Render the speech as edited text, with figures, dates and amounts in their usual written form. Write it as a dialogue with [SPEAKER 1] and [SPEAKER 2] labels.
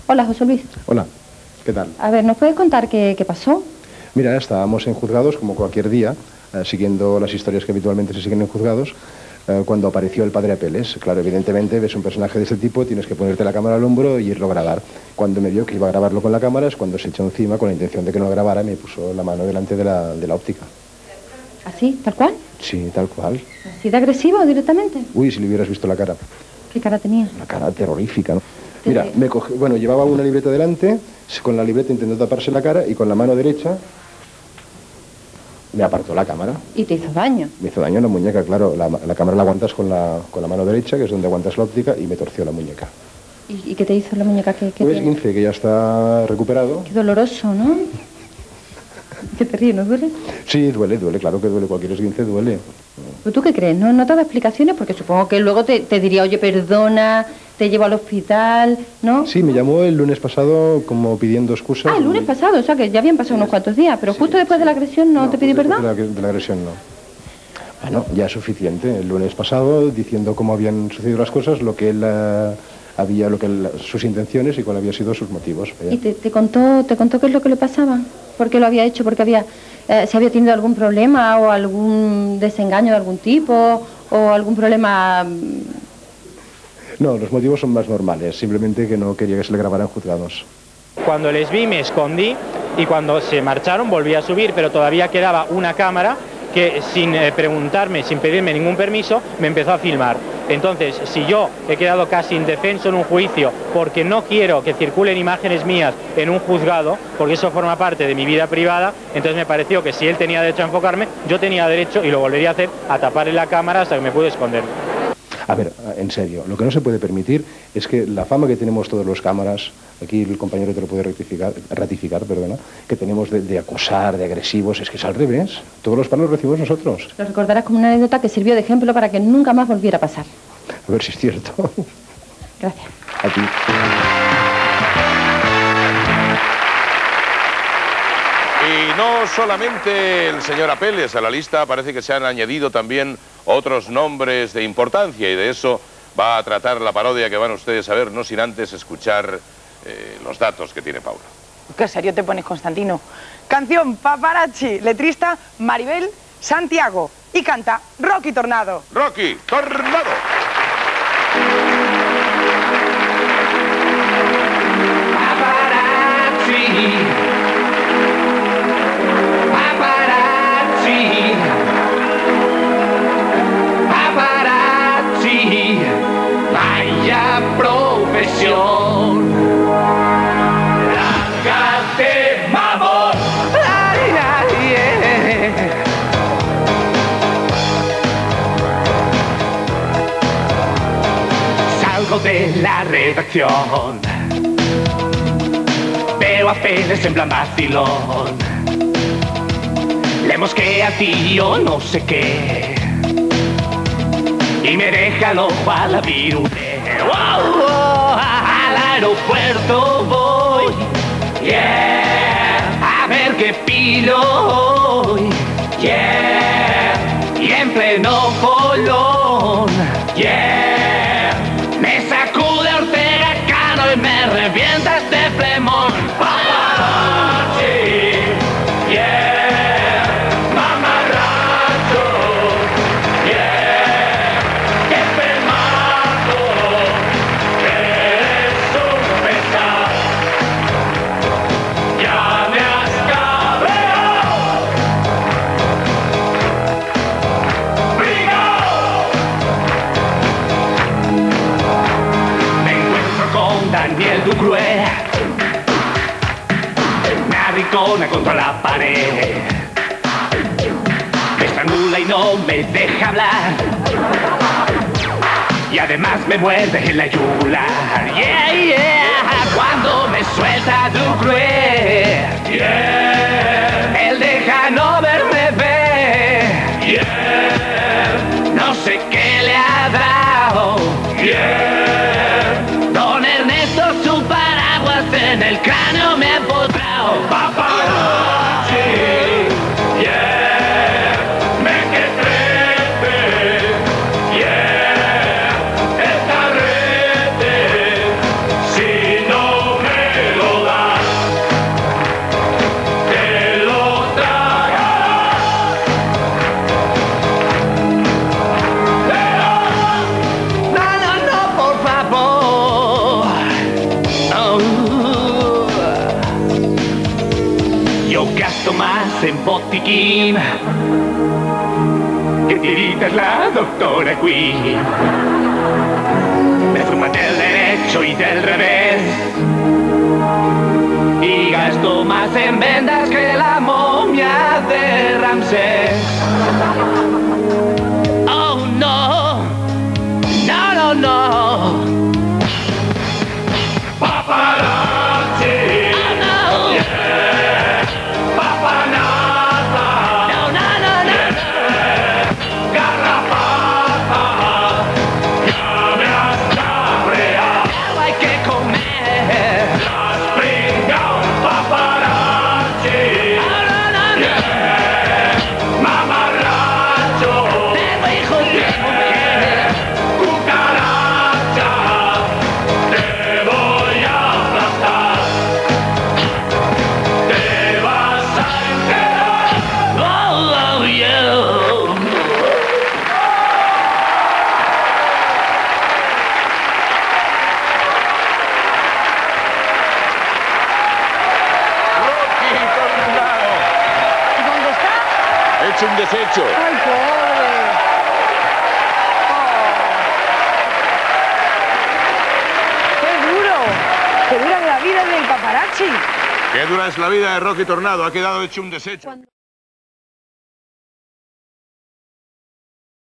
[SPEAKER 1] Hola, José Luis.
[SPEAKER 2] Hola, ¿qué tal?
[SPEAKER 1] A ver, ¿nos puedes contar qué pasó?
[SPEAKER 2] Mira, estábamos en juzgados como cualquier día, siguiendo las historias que habitualmente se siguen en juzgados, cuando apareció el padre Apeles. Claro, evidentemente ves un personaje de ese tipo, tienes que ponerte la cámara al hombro y irlo a grabar. Cuando me vio que iba a grabarlo con la cámara es cuando se echó encima con la intención de que no lo grabara y me puso la mano delante de la óptica.
[SPEAKER 1] ¿Así? ¿Tal cual?
[SPEAKER 2] Sí, tal cual.
[SPEAKER 1] ¿Así de agresivo directamente?
[SPEAKER 2] Uy, si le hubieras visto la cara.
[SPEAKER 1] ¿Qué cara tenía?
[SPEAKER 2] Una cara terrorífica, ¿no? Mira, bueno, llevaba una libreta delante, con la libreta intentó taparse la cara y con la mano derecha me apartó la cámara.
[SPEAKER 1] ¿Y te hizo daño?
[SPEAKER 2] Me hizo daño en la muñeca, claro. La cámara la aguantas con la mano derecha, que es donde aguantas la óptica, y me torció la muñeca.
[SPEAKER 1] ¿Y qué te hizo la muñeca?
[SPEAKER 2] Un esguince que ya está recuperado.
[SPEAKER 1] Qué doloroso, ¿no? ¿Qué te ríes? ¿No duele?
[SPEAKER 2] Sí, duele, claro que duele. Cualquier esguince duele.
[SPEAKER 1] ¿Pero tú qué crees? ¿No te da explicaciones? Porque supongo que luego te diría, oye, perdona, te llevo al hospital, ¿no?
[SPEAKER 2] Sí, me llamó el lunes pasado como pidiendo excusas.
[SPEAKER 1] Ah, el lunes pasado, o sea que ya habían pasado unos cuantos días, pero justo después de la agresión no te pidió perdón.
[SPEAKER 2] De la agresión no. Bueno, ya es suficiente. El lunes pasado, diciendo cómo habían sucedido las cosas, sus intenciones y cuáles habían sido sus motivos.
[SPEAKER 1] ¿Y te contó qué es lo que le pasaba? ¿Por qué lo había hecho? ¿Porque se había tenido algún problema o algún desengaño de algún tipo o algún problema?
[SPEAKER 2] No, los motivos son más normales, simplemente que no quería que se le grabaran juzgados.
[SPEAKER 3] Cuando les vi me escondí y cuando se marcharon volví a subir, pero todavía quedaba una cámara que sin preguntarme, sin pedirme ningún permiso, me empezó a filmar. Entonces, si yo he quedado casi indefenso en un juicio porque no quiero que circulen imágenes mías en un juzgado, porque eso forma parte de mi vida privada, entonces me pareció que si él tenía derecho a enfocarme, yo tenía derecho, y lo volvería a hacer, a taparle la cámara hasta que me pude esconder.
[SPEAKER 2] A ver, en serio, lo que no se puede permitir es que la fama que tenemos todos los cámaras, aquí el compañero te lo puede ratificar, que tenemos de acosar, de agresivos, es que es al revés. Todos los palos los recibimos nosotros.
[SPEAKER 1] Lo recordarás como una anécdota que sirvió de ejemplo para que nunca más volviera a pasar.
[SPEAKER 2] A ver si es cierto.
[SPEAKER 1] Gracias.
[SPEAKER 2] A ti.
[SPEAKER 4] Y no solamente el señor Apeles, a la lista parece que se han añadido también otros nombres de importancia, y de eso va a tratar la parodia que van ustedes a ver, no sin antes escuchar los datos que tiene Paula.
[SPEAKER 5] Qué serio te pones, Constantino. Canción Paparazzi, letrista Maribel Santiago, y canta Rocky Tornado.
[SPEAKER 4] Rocky Tornado.
[SPEAKER 6] Paparazzi, vaya profesión. Lárgate, mamón. Salgo de la redacción, veo a Pérez en plan vacilón. Le mosquea a tío no sé qué y me deja el ojo a la virule. ¡Wow! Al aeropuerto voy, yeah, a ver qué pillo hoy, yeah, y en pleno folón, yeah, me sacude Ortega Cano y me revienta este flemón. Paparazzi, yeah. Me arrincona contra la pared, me estrangula y no me deja hablar, y además me muerde en la yugular. Yeah, yeah, cuando me suelta Ducruel, yeah, él deja no verme ver, yeah, no sé qué le ha dado, yeah. En el cráneo me ha empotrado. Paparazzi, yeah, me que trepe, yeah, el carrete, si no me en botiquín. Que tirita es la doctora Queen. Me fuman del derecho y del revés. Y gasto más en vendas que la momia de Ramsés. Oh no, no, no, no. Paparazzi. Oh no. Yeah. Papanata. No, no, no, no. Yeah. Garrapata. Ya me has cabreado. Pero hay que comer. Las pringan paparazzi. Oh no, no, no. Yeah. Mamarracho. Pero hijo de mujer. Cucaracha. Te voy a aplastar. Te vas a enterar. Oh, oh, yeah.
[SPEAKER 4] Rocky Tornado.
[SPEAKER 5] ¿Y dónde está?
[SPEAKER 4] Hecho un desecho.
[SPEAKER 5] ¡Ay, pobre! Oh. ¡Qué duro! ¡Qué dura la vida del paparazzi!
[SPEAKER 4] Qué dura es la vida de Rocky Tornado. Ha quedado hecho un desecho.